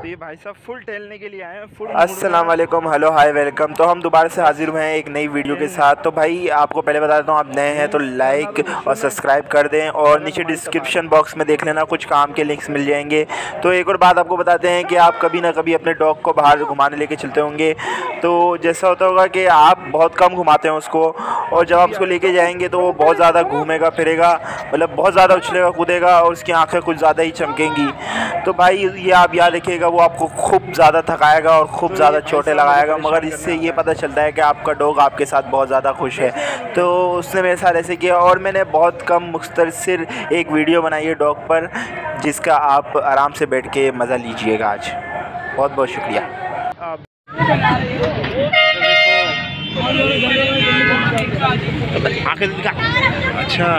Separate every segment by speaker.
Speaker 1: ये भाई साहब फुल टहलने के लिए आए हैं, फुल।
Speaker 2: अस्सलाम वालेकुम, हेलो, हाय, वेलकम। तो हम दोबारा से हाजिर हुए हैं एक नई वीडियो के साथ। तो भाई आपको पहले बता देता हूँ, आप नए हैं तो लाइक और सब्सक्राइब कर दें, और नीचे डिस्क्रिप्शन बॉक्स में देख लेना, कुछ काम के लिंक्स मिल जाएंगे। तो एक और बात आपको बताते हैं कि आप कभी ना कभी अपने डॉग को बाहर घुमाने लेके चलते होंगे, तो जैसा होता होगा कि आप बहुत कम घुमाते हैं उसको, और जब आप उसको लेके जाएंगे तो वो बहुत ज़्यादा घूमेगा फिरेगा, मतलब बहुत ज़्यादा उछलेगा कूदेगा, और उसकी आँखें कुछ ज़्यादा ही चमकेंगी। तो भाई ये आप याद रखिएगा, वो आपको खूब ज़्यादा थकाएगा और खूब ज़्यादा चोटें लगाएगा, मगर इससे ये पता चलता है कि आपका डॉग आपके साथ बहुत ज़्यादा खुश है। तो उसने मेरे साथ ऐसे किया, और मैंने बहुत कम मुख्तसर एक वीडियो बनाई है डॉग पर, जिसका आप आराम से बैठ के मज़ा लीजिएगा आज। बहुत बहुत शुक्रिया।
Speaker 1: अच्छा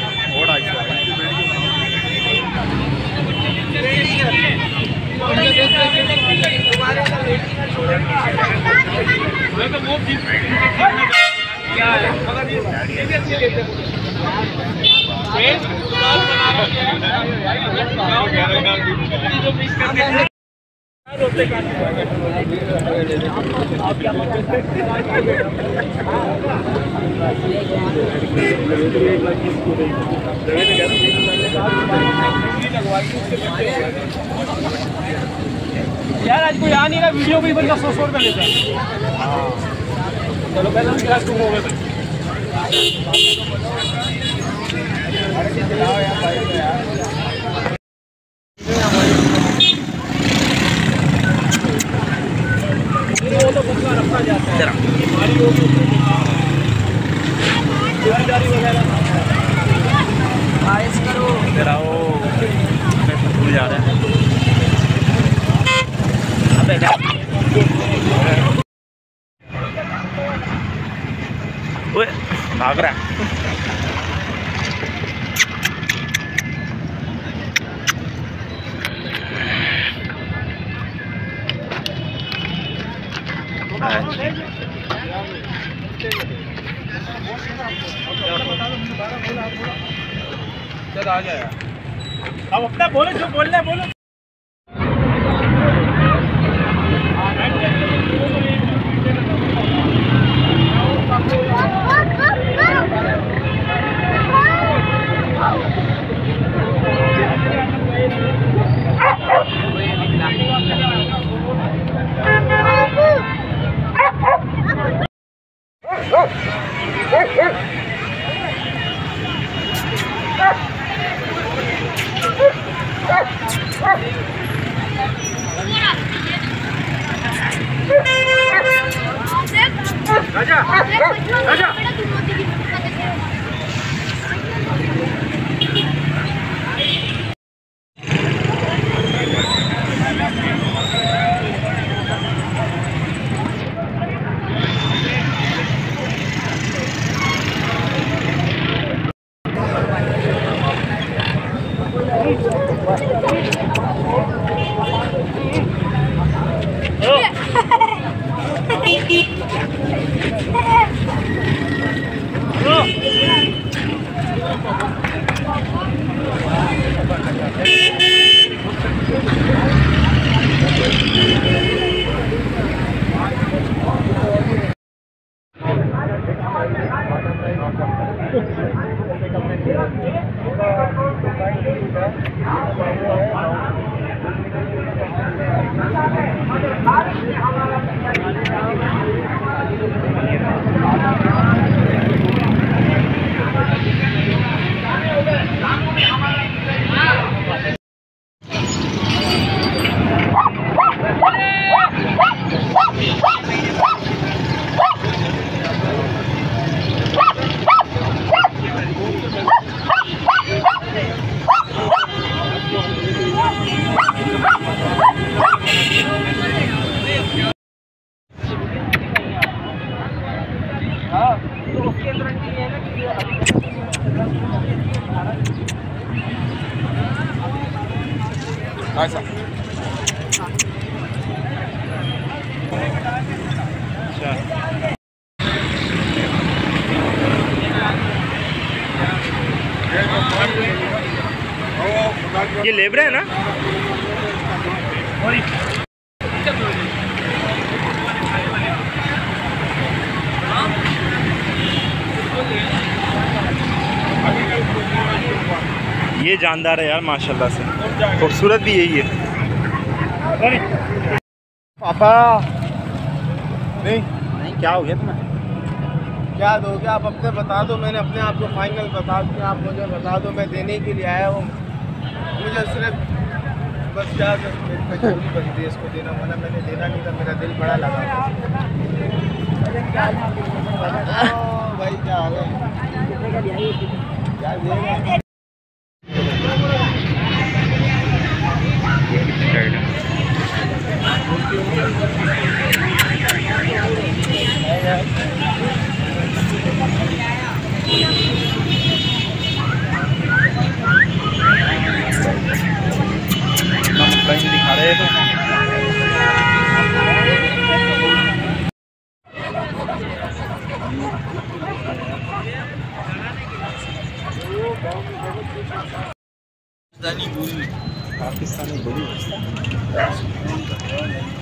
Speaker 3: यार आज कोई आ नहीं रहा, वीडियो भी बंदा 100 रुपये लेता है। चलो पहले हम क्लास शुरू हो गए। वो तो कुछ रखा जाता है वगैरह करो तेरा वो भूल जा रहा है। भाग रहा है। चल आ गया, अब अपना बोलो जो बोलना है बोलो। राजा राजा
Speaker 1: ये लेबरा है ना। जानदार है यार माशाल्लाह से, खूबसूरत भी यही है। पापा नहीं क्या हो गया तुम्हें?
Speaker 3: क्या दोगे आप? अपने बता दो, मैंने अपने आप को फाइनल बता दिया। आप मुझे बता दो, मैं देने के लिए आया हूँ। मुझे सिर्फ बस क्या मजबूरी बनी थी इसको देना, वरना मैंने देना नहीं था। मेरा दिल बड़ा लगा भाई। क्या हाल है? क्या देगा?
Speaker 1: दिखा रहे हैं पाकिस्तानी बोली